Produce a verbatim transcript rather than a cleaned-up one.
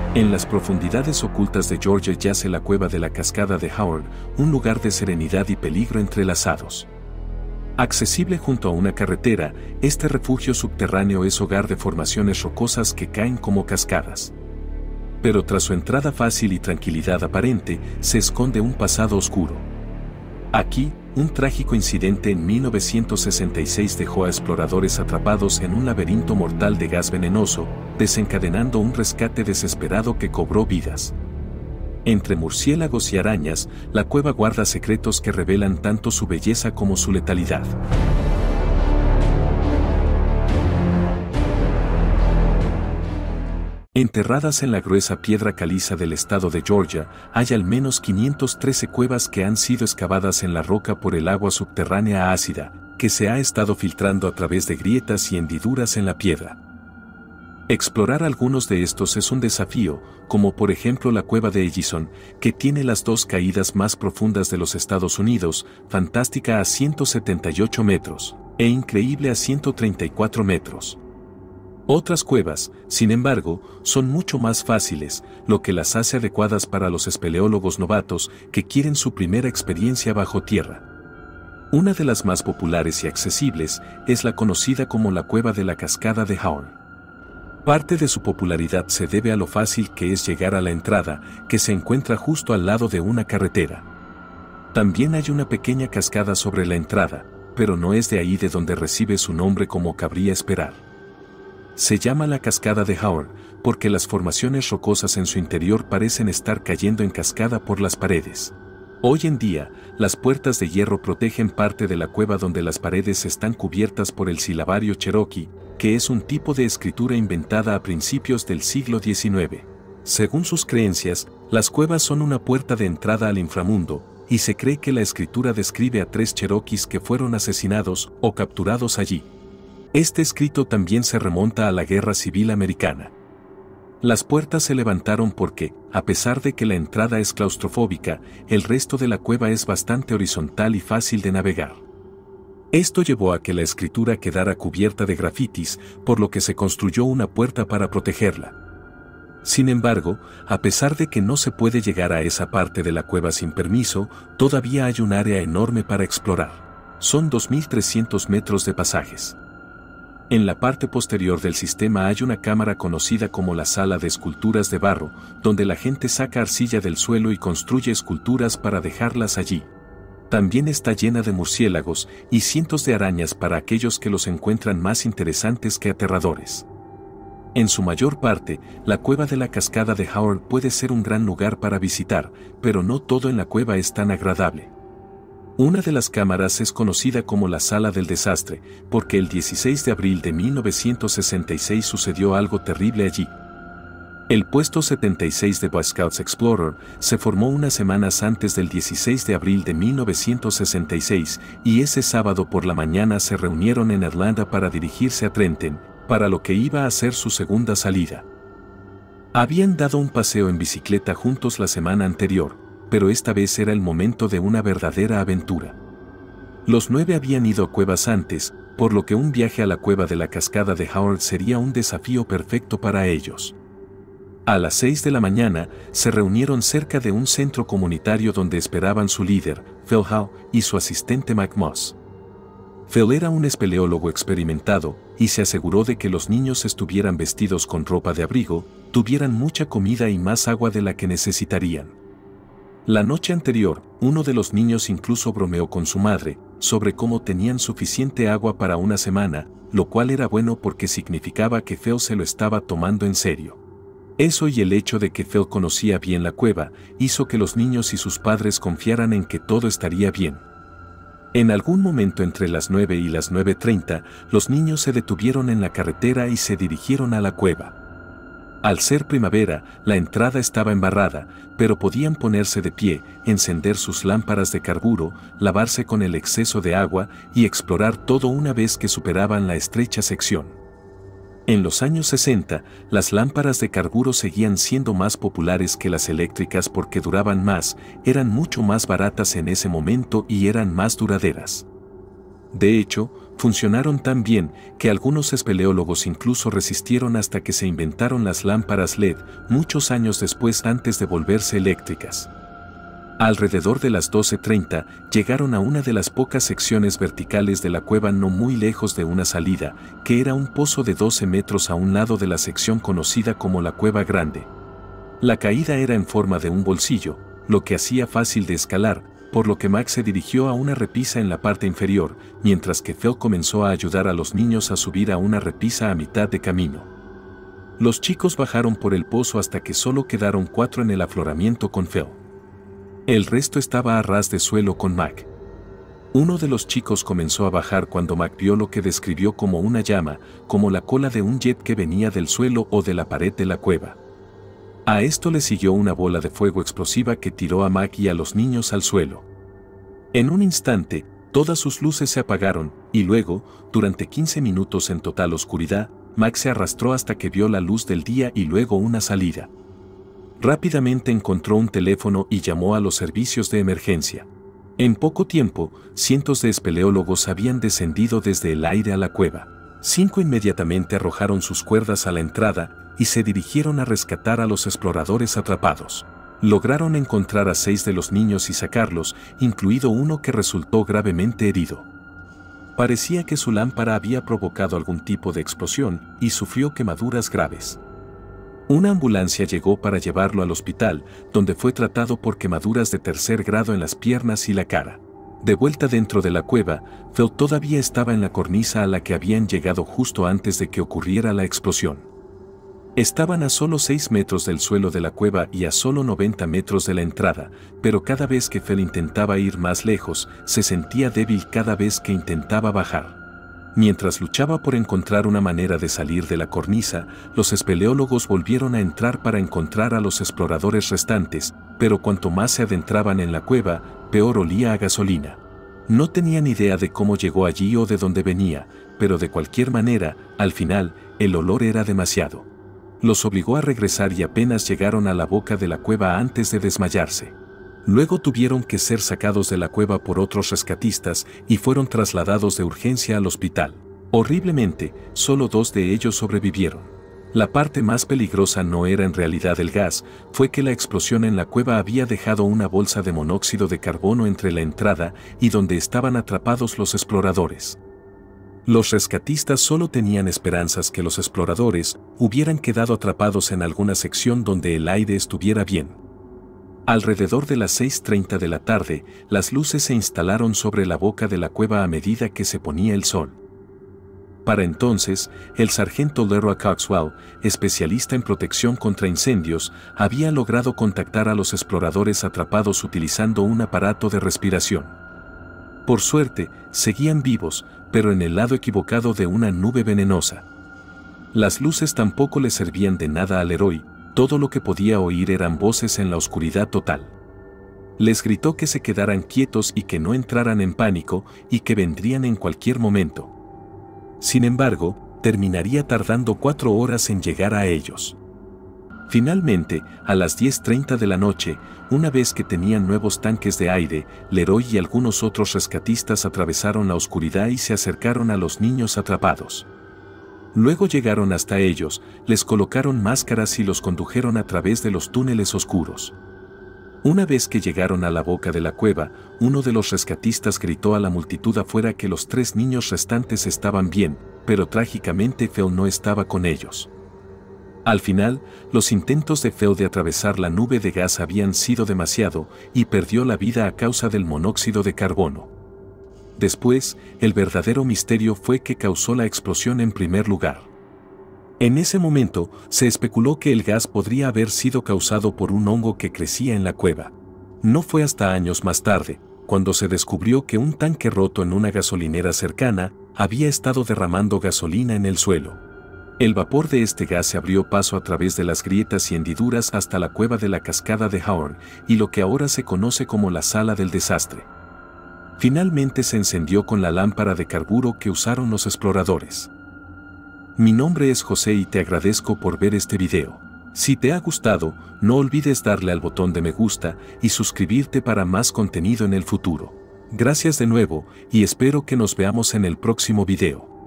En las profundidades ocultas de Georgia yace la cueva de la Cascada de Howard, un lugar de serenidad y peligro entrelazados. Accesible junto a una carretera, este refugio subterráneo es hogar de formaciones rocosas que caen como cascadas. Pero tras su entrada fácil y tranquilidad aparente, se esconde un pasado oscuro. Aquí, un trágico incidente en mil novecientos sesenta y seis dejó a exploradores atrapados en un laberinto mortal de gas venenoso, desencadenando un rescate desesperado que cobró vidas. Entre murciélagos y arañas, la cueva guarda secretos que revelan tanto su belleza como su letalidad. Enterradas en la gruesa piedra caliza del estado de Georgia, hay al menos quinientas trece cuevas que han sido excavadas en la roca por el agua subterránea ácida, que se ha estado filtrando a través de grietas y hendiduras en la piedra. Explorar algunos de estos es un desafío, como por ejemplo la cueva de Ellison, que tiene las dos caídas más profundas de los Estados Unidos, fantástica a ciento setenta y ocho metros, e increíble a ciento treinta y cuatro metros. Otras cuevas, sin embargo, son mucho más fáciles, lo que las hace adecuadas para los espeleólogos novatos que quieren su primera experiencia bajo tierra. Una de las más populares y accesibles es la conocida como la Cueva de la Cascada de Howard. Parte de su popularidad se debe a lo fácil que es llegar a la entrada, que se encuentra justo al lado de una carretera. También hay una pequeña cascada sobre la entrada, pero no es de ahí de donde recibe su nombre como cabría esperar. Se llama la Cascada de Howard, porque las formaciones rocosas en su interior parecen estar cayendo en cascada por las paredes. Hoy en día, las puertas de hierro protegen parte de la cueva donde las paredes están cubiertas por el silabario cherokee, que es un tipo de escritura inventada a principios del siglo diecinueve. Según sus creencias, las cuevas son una puerta de entrada al inframundo, y se cree que la escritura describe a tres cherokees que fueron asesinados o capturados allí. Este escrito también se remonta a la Guerra Civil Americana. Las puertas se levantaron porque, a pesar de que la entrada es claustrofóbica, el resto de la cueva es bastante horizontal y fácil de navegar. Esto llevó a que la escritura quedara cubierta de grafitis, por lo que se construyó una puerta para protegerla. Sin embargo, a pesar de que no se puede llegar a esa parte de la cueva sin permiso, todavía hay un área enorme para explorar. Son dos mil trescientos metros de pasajes. En la parte posterior del sistema hay una cámara conocida como la Sala de Esculturas de Barro, donde la gente saca arcilla del suelo y construye esculturas para dejarlas allí. También está llena de murciélagos y cientos de arañas para aquellos que los encuentran más interesantes que aterradores. En su mayor parte, la cueva de la Cascada de Howard puede ser un gran lugar para visitar, pero no todo en la cueva es tan agradable. Una de las cámaras es conocida como la Sala del Desastre, porque el dieciséis de abril de mil novecientos sesenta y seis sucedió algo terrible allí. El puesto setenta y seis de Boy Scouts Explorer se formó unas semanas antes del dieciséis de abril de mil novecientos sesenta y seis y ese sábado por la mañana se reunieron en Atlanta para dirigirse a Trenton, para lo que iba a ser su segunda salida. Habían dado un paseo en bicicleta juntos la semana anterior, pero esta vez era el momento de una verdadera aventura. Los nueve habían ido a cuevas antes, por lo que un viaje a la cueva de la Cascada de Howard sería un desafío perfecto para ellos. A las seis de la mañana, se reunieron cerca de un centro comunitario donde esperaban su líder, Phil Howe, y su asistente Mac Moss. Phil era un espeleólogo experimentado, y se aseguró de que los niños estuvieran vestidos con ropa de abrigo, tuvieran mucha comida y más agua de la que necesitarían. La noche anterior, uno de los niños incluso bromeó con su madre sobre cómo tenían suficiente agua para una semana, lo cual era bueno porque significaba que Phil se lo estaba tomando en serio. Eso y el hecho de que Phil conocía bien la cueva hizo que los niños y sus padres confiaran en que todo estaría bien. En algún momento entre las nueve y las nueve treinta, los niños se detuvieron en la carretera y se dirigieron a la cueva. Al ser primavera, la entrada estaba embarrada, pero podían ponerse de pie, encender sus lámparas de carburo, lavarse con el exceso de agua y explorar todo una vez que superaban la estrecha sección. En los años sesenta, las lámparas de carburo seguían siendo más populares que las eléctricas porque duraban más, eran mucho más baratas en ese momento y eran más duraderas. De hecho, funcionaron tan bien que algunos espeleólogos incluso resistieron hasta que se inventaron las lámparas L E D, muchos años después antes de volverse eléctricas. Alrededor de las doce treinta, llegaron a una de las pocas secciones verticales de la cueva no muy lejos de una salida, que era un pozo de doce metros a un lado de la sección conocida como la Cueva Grande. La caída era en forma de un bolsillo, lo que hacía fácil de escalar, por lo que Mac se dirigió a una repisa en la parte inferior, mientras que Phil comenzó a ayudar a los niños a subir a una repisa a mitad de camino. Los chicos bajaron por el pozo hasta que solo quedaron cuatro en el afloramiento con Phil. El resto estaba a ras de suelo con Mac. Uno de los chicos comenzó a bajar cuando Mac vio lo que describió como una llama, como la cola de un jet que venía del suelo o de la pared de la cueva. A esto le siguió una bola de fuego explosiva que tiró a Mac y a los niños al suelo. En un instante, todas sus luces se apagaron, y luego, durante quince minutos en total oscuridad, Mac se arrastró hasta que vio la luz del día y luego una salida. Rápidamente encontró un teléfono y llamó a los servicios de emergencia. En poco tiempo, cientos de espeleólogos habían descendido desde el aire a la cueva. Cinco inmediatamente arrojaron sus cuerdas a la entrada y se dirigieron a rescatar a los exploradores atrapados. Lograron encontrar a seis de los niños y sacarlos, incluido uno que resultó gravemente herido. Parecía que su lámpara había provocado algún tipo de explosión y sufrió quemaduras graves. Una ambulancia llegó para llevarlo al hospital, donde fue tratado por quemaduras de tercer grado en las piernas y la cara. De vuelta dentro de la cueva, Phil todavía estaba en la cornisa a la que habían llegado justo antes de que ocurriera la explosión. Estaban a solo seis metros del suelo de la cueva y a solo noventa metros de la entrada, pero cada vez que Phil intentaba ir más lejos, se sentía débil cada vez que intentaba bajar. Mientras luchaba por encontrar una manera de salir de la cornisa, los espeleólogos volvieron a entrar para encontrar a los exploradores restantes, pero cuanto más se adentraban en la cueva, peor olía a gasolina. No tenían idea de cómo llegó allí o de dónde venía, pero de cualquier manera, al final, el olor era demasiado. Los obligó a regresar y apenas llegaron a la boca de la cueva antes de desmayarse. Luego tuvieron que ser sacados de la cueva por otros rescatistas y fueron trasladados de urgencia al hospital. Horriblemente, solo dos de ellos sobrevivieron. La parte más peligrosa no era en realidad el gas, fue que la explosión en la cueva había dejado una bolsa de monóxido de carbono entre la entrada y donde estaban atrapados los exploradores. Los rescatistas solo tenían esperanzas que los exploradores hubieran quedado atrapados en alguna sección donde el aire estuviera bien. Alrededor de las seis treinta de la tarde, las luces se instalaron sobre la boca de la cueva a medida que se ponía el sol. Para entonces, el sargento Leroy Coxwell, especialista en protección contra incendios, había logrado contactar a los exploradores atrapados utilizando un aparato de respiración. Por suerte, seguían vivos, pero en el lado equivocado de una nube venenosa. Las luces tampoco le servían de nada a Leroy. Todo lo que podía oír eran voces en la oscuridad total. Les gritó que se quedaran quietos y que no entraran en pánico y que vendrían en cualquier momento. Sin embargo, terminaría tardando cuatro horas en llegar a ellos. Finalmente, a las diez treinta de la noche, una vez que tenían nuevos tanques de aire, Leroy y algunos otros rescatistas atravesaron la oscuridad y se acercaron a los niños atrapados. Luego llegaron hasta ellos, les colocaron máscaras y los condujeron a través de los túneles oscuros. Una vez que llegaron a la boca de la cueva, uno de los rescatistas gritó a la multitud afuera que los tres niños restantes estaban bien, pero trágicamente Phil no estaba con ellos. Al final, los intentos de Phil de atravesar la nube de gas habían sido demasiado y perdió la vida a causa del monóxido de carbono. Después, el verdadero misterio fue qué causó la explosión en primer lugar. En ese momento, se especuló que el gas podría haber sido causado por un hongo que crecía en la cueva. No fue hasta años más tarde, cuando se descubrió que un tanque roto en una gasolinera cercana había estado derramando gasolina en el suelo. El vapor de este gas se abrió paso a través de las grietas y hendiduras hasta la cueva de la cascada de Howard y lo que ahora se conoce como la sala del desastre. Finalmente se encendió con la lámpara de carburo que usaron los exploradores. Mi nombre es José y te agradezco por ver este video. Si te ha gustado, no olvides darle al botón de me gusta y suscribirte para más contenido en el futuro. Gracias de nuevo, y espero que nos veamos en el próximo video.